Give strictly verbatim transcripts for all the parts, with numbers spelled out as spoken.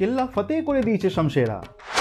কেল্লা ফতেহ করে দিয়েছে শমশেরা।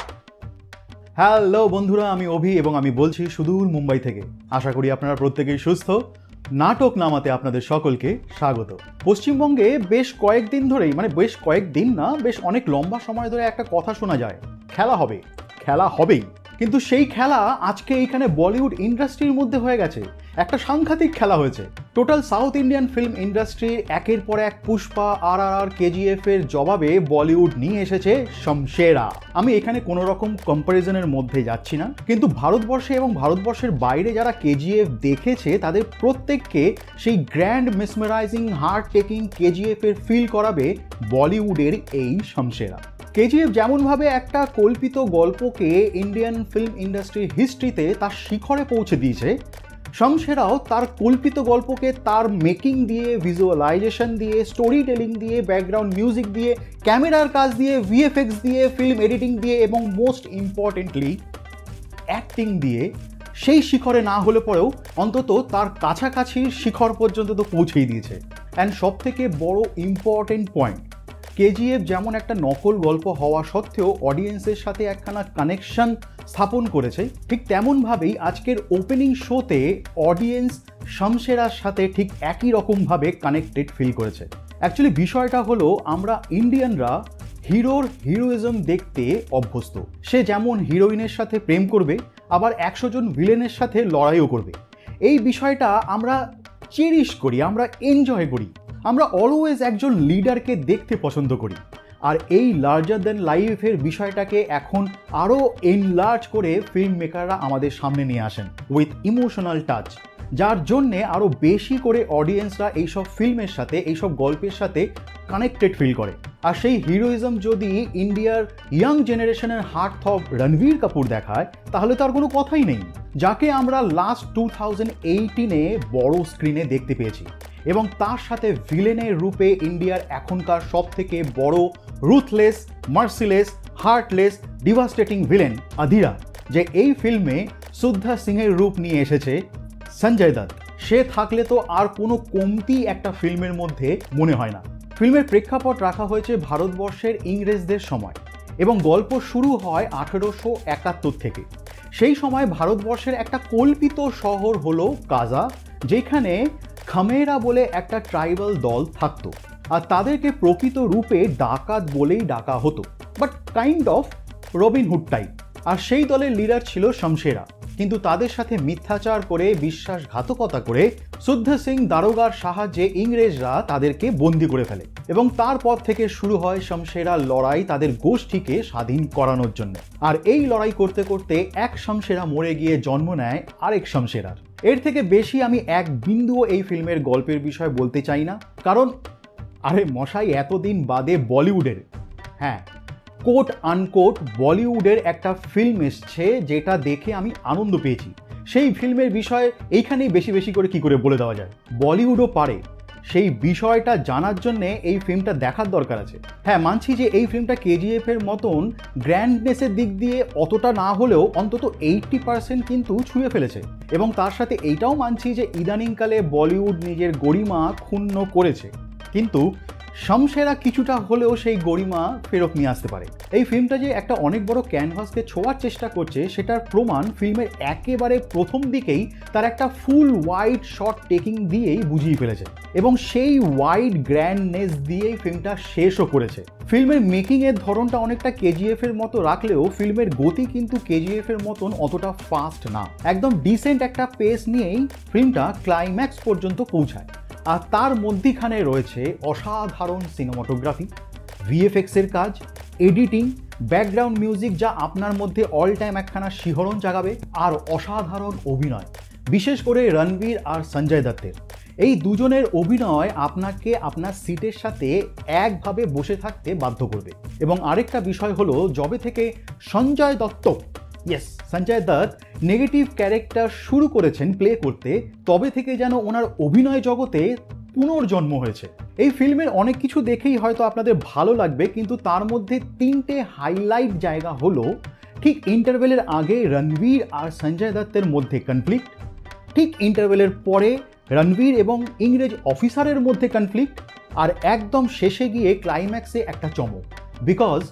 হ্যালো বন্ধুরা, আমি অভি এবং আমি বলছি সুদূর মুম্বাই থেকে। আশা করি আপনারা প্রত্যেকেই সুস্থ। নাটক নামাতে আপনাদের সকলকে স্বাগত। পশ্চিমবঙ্গে বেশ কয়েকদিন ধরেই, মানে বেশ কয়েকদিন না, বেশ অনেক লম্বা সময় ধরে একটা কথা শোনা যায়, খেলা হবে, খেলা হবেই। কিন্তু সেই খেলা আজকে এইখানে বলিউড ইন্ডাস্ট্রির মধ্যে হয়ে গেছে। একটা সাংঘাতিক খেলা হয়েছে। টোটাল সাউথ ইন্ডিয়ান ফিল্ম ইন্ডাস্ট্রির একের পর এক পুষ্পা, আর আর আর, কেজিএফ এর জবাবে বলিউড নিয়ে এসেছে শমশেরা। আমি এখানে কোনো রকম কম্প্যারিজনের মধ্যে যাচ্ছি না, কিন্তু ভারতবর্ষে এবং ভারতবর্ষের বাইরে যারা কেজিএফ দেখেছে তাদের প্রত্যেককে সেই grand mesmerizing heart taking KGF এর ফিল করাবে বলিউডের এই শমশেরা। কেজিএফ যেমনভাবে একটা কল্পিত গল্পকে ইন্ডিয়ান ফিল্ম ইন্ডাস্ট্রির হিস্ট্রিতে তার শিখরে পৌঁছে দিয়েছে, শমশেরাও তার কল্পিত গল্পকে তার মেকিং দিয়ে, ভিজুয়ালাইজেশন দিয়ে, স্টোরি টেলিং দিয়ে, ব্যাকগ্রাউন্ড মিউজিক দিয়ে, ক্যামেরার কাজ দিয়ে, ভিএফএক্স দিয়ে, ফিল্ম এডিটিং দিয়ে এবং মোস্ট ইম্পর্টেন্টলি অ্যাক্টিং দিয়ে সেই শিখরে না হলে পরেও অন্তত তার কাছাকাছির শিখর পর্যন্ত তো পৌঁছেই দিয়েছে। অ্যান্ড সব থেকে বড় ইম্পর্টেন্ট পয়েন্ট, কেজিএফ যেমন একটা নকল গল্প হওয়া সত্ত্বেও অডিয়েন্সের সাথে একখানা কানেকশন স্থাপন করেছে, ঠিক তেমনভাবেই আজকের ওপেনিং শোতে অডিয়েন্স শমশেরার সাথে ঠিক একই রকমভাবে কানেক্টেড ফিল করেছে। অ্যাকচুয়ালি বিষয়টা হলো, আমরা ইন্ডিয়ানরা হিরোর হিরোইজম দেখতে অভ্যস্ত। সে যেমন হিরোইনের সাথে প্রেম করবে, আবার একশো জন ভিলেনের সাথে লড়াইও করবে। এই বিষয়টা আমরা চেরিশ করি, আমরা এনজয় করি। আমরা অলওয়েজ একজন লিডারকে দেখতে পছন্দ করি। আর এই লার্জার দ্যান লাইফের বিষয়টাকে এখন আরও এনলার্জ করে ফিল্ম মেকাররা আমাদের সামনে নিয়ে আসেন উইথ ইমোশনাল টাচ, যার জন্যে আরও বেশি করে অডিয়েন্সরা এইসব ফিল্মের সাথে, এইসব গল্পের সাথে কানেক্টেড ফিল করে। আর সেই হিরোইজম যদি ইন্ডিয়ার ইয়াং জেনারেশনের হার্ট থব রণবীর কাপুর দেখায়, তাহলে তার কোনো কথাই নেই, যাকে আমরা লাস্ট টু থাউজেন্ড এইটিনে বড় স্ক্রিনে দেখতে পেয়েছি। এবং তার সাথে ভিলেনের রূপে ইন্ডিয়ার এখনকার সব থেকে বড় ruthless, merciless, heartless, devastating villain Adhira, যে এই ফিল্মে শ্রদ্ধা সিংহের রূপ নিয়ে এসেছে সঞ্জয় দত্ত। সে থাকলে তো আর কোনো কমতি একটা ফিল্মের মধ্যে মনে হয় না। ফিল্মের প্রেক্ষাপট রাখা হয়েছে ভারতবর্ষের ইংরেজদের সময় এবং গল্প শুরু হয় আঠেরোশো একাত্তর থেকে। সেই সময় ভারতবর্ষের একটা কল্পিত শহর হলো কাজা, যেখানে খামেরা বলে একটা ট্রাইবাল দল থাকতো, আর তাদেরকে প্রকৃত রূপে ডাকাত বলেই ডাকা হতো, but kind of Robin Hood type. আর সেই দলের লিডার ছিল শমশেরা। কিন্তু তাদের সাথে মিথ্যাচার করে, বিশ্বাসঘাতকতা করে শ্রদ্ধা সিং দারোগার সাহায্যে ইংরেজরা তাদেরকে বন্দি করে ফেলে এবং তারপর থেকে শুরু হয় শমশেরার লড়াই তাদের গোষ্ঠীকে স্বাধীন করানোর জন্য। আর এই লড়াই করতে করতে এক শমশেরা মরে গিয়ে জন্ম নেয় আরেক শমশেরার। এর থেকে বেশি আমি এক বিন্দুও এই ফিল্মের গল্পের বিষয় বলতে চাই না, কারণ আরে মশাই, এতদিন বাদে বলিউডের, হ্যাঁ কোট আনকোট বলিউডের একটা ফিল্ম এসছে যেটা দেখে আমি আনন্দ পেয়েছি। সেই ফিল্মের বিষয় এইখানেই বেশি বেশি করে কি করে বলে দেওয়া যায়। বলিউডও পারে, সেই বিষয়টা জানার জন্যে এই ফিল্মটা দেখার দরকার আছে। হ্যাঁ, মানছি যে এই ফিল্মটা কেজিএফ এর মতন গ্র্যান্ডনেসের দিক দিয়ে অতটা না হলেও অন্তত এইটটি পার্সেন্ট কিন্তু ছুঁয়ে ফেলেছে। এবং তার সাথে এইটাও মানছি যে ইদানিংকালে বলিউড নিজের গরিমা ক্ষুণ্ণ করেছে, কিন্তু শমশেরা কিছুটা হলেও সেই গরিমা ফেরত নিয়ে আসতে পারে। এই ফিল্মটা যে একটা অনেক বড় ক্যানভাসকে ছোঁয়ার চেষ্টা করছে, সেটার প্রমাণ ফিল্মের একেবারে প্রথম দিকেই তার একটা ফুল ওয়াইড শট টেকিং দিয়েই বুঝিয়ে ফেলেছে এবং সেই ওয়াইড গ্র্যান্ডনেস দিয়েই ফিল্মটা শেষও করেছে। ফিল্মের মেকিংয়ের ধরনটা অনেকটা কেজিএফ এর মতো রাখলেও ফিল্মের গতি কিন্তু কেজিএফ এর মতন অতটা ফাস্ট না। একদম ডিসেন্ট একটা পেস নিয়েই ফিল্মটা ক্লাইম্যাক্স পর্যন্ত পৌঁছায়। আর তার মধ্যিখানে রয়েছে অসাধারণ সিনেমাটোগ্রাফি, ভিএফএক্স এর কাজ, এডিটিং, ব্যাকগ্রাউন্ড মিউজিক, যা আপনার মধ্যে অল টাইম একখানা শিহরণ জাগাবে, আর অসাধারণ অভিনয়, বিশেষ করে রণবীর আর সঞ্জয় দত্তের। এই দুজনের অভিনয় আপনাকে আপনার সিটের সাথে একভাবে বসে থাকতে বাধ্য করবে। এবং আরেকটা বিষয় হলো, যবে থেকে Sanjay Dutt, yes Sanjay Dutt negative character শুরু করেছেন প্লে করতে, তবে থেকে যেন ওনার অভিনয় জগতে পুনর্জন্ম হয়েছে। এই ফিল্মের অনেক কিছু দেখেই হয়তো আপনাদের ভালো লাগবে, কিন্তু তার মধ্যে তিনটে হাইলাইট জায়গা হলো, ঠিক ইন্টারভেলের আগে রণবীর আর সঞ্জয় দত্তের মধ্যে কনফ্লিক্ট, ঠিক ইন্টারভেলের পরে রণবীর এবং ইংরেজ অফিসারের মধ্যে কনফ্লিক্ট, আর একদম শেষে গিয়ে ক্লাইম্যাক্সে একটা চমক। Because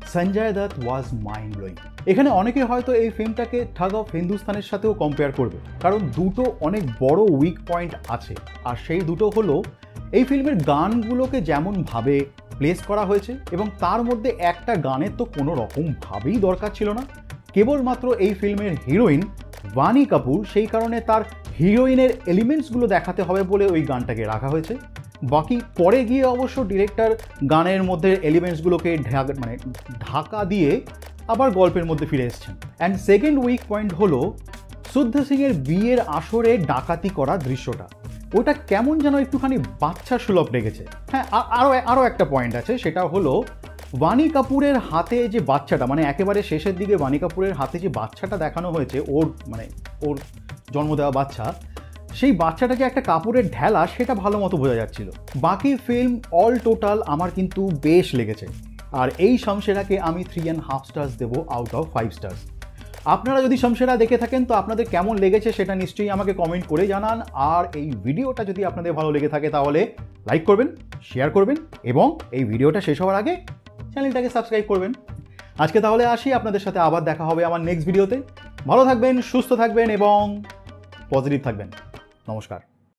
Sanjay Dutt was mind blowing. এখানে অনেকে হয়তো এই ফিল্মটাকে ঠাগ অফ হিন্দুস্তানের সাথেও কম্পেয়ার করবে, কারণ দুটো অনেক বড় উইক পয়েন্ট আছে, আর সেই দুটো হলো এই ফিল্মের গানগুলোকে যেমনভাবে প্লেস করা হয়েছে, এবং তার মধ্যে একটা গানের তো কোনো রকমভাবেই দরকার ছিল না। কেবলমাত্র এই ফিল্মের হিরোইন বাণী কাপুর, সেই কারণে তার হিরোইনের এলিমেন্টসগুলো দেখাতে হবে বলে ওই গানটাকে রাখা হয়েছে। বাকি পরে গিয়ে অবশ্য ডিরেক্টর গানের মধ্যে এলিমেন্টসগুলোকে ঢাকা মানে ঢাকা দিয়ে আবার গল্পের মধ্যে ফিরে এসেছেন। অ্যান্ড সেকেন্ড উইক পয়েন্ট হলো শুদ্ধ সিংয়ের বিয়ের আসরে ডাকাতি করা দৃশ্যটা, ওটা কেমন যেন একটুখানি বাচ্চা সুলভ লেগেছে। হ্যাঁ, আরও আরও একটা পয়েন্ট আছে, সেটা হলো বাণী কাপুরের হাতে যে বাচ্চাটা, মানে একেবারে শেষের দিকে বাণী কাপুরের হাতে যে বাচ্চাটা দেখানো হয়েছে, ওর মানে ওর জন্ম দেওয়া বাচ্চা, সেই বাচ্চাটা যে একটা কাপড়ের ঢেলা সেটা ভালো মতো বোঝা যাচ্ছিল। বাকি ফিল্ম অল টোটাল আমার কিন্তু বেশ লেগেছে, আর এই শমশেরাকে আমি থ্রি অ্যান্ড হাফ স্টার্স দেবো আউট অফ ফাইভ স্টার্স। আপনারা যদি শমশেরা দেখে থাকেন তো আপনাদের কেমন লেগেছে সেটা নিশ্চয়ই আমাকে কমেন্ট করে জানান, আর এই ভিডিওটা যদি আপনাদের ভালো লেগে থাকে তাহলে লাইক করবেন, শেয়ার করবেন, এবং এই ভিডিওটা শেষ হওয়ার আগে চ্যানেলটাকে সাবস্ক্রাইব করবেন। আজকে তাহলে আসি, আপনাদের সাথে আবার দেখা হবে আমার নেক্সট ভিডিওতে। ভালো থাকবেন, সুস্থ থাকবেন এবং পজিটিভ থাকবেন। নমস্কার।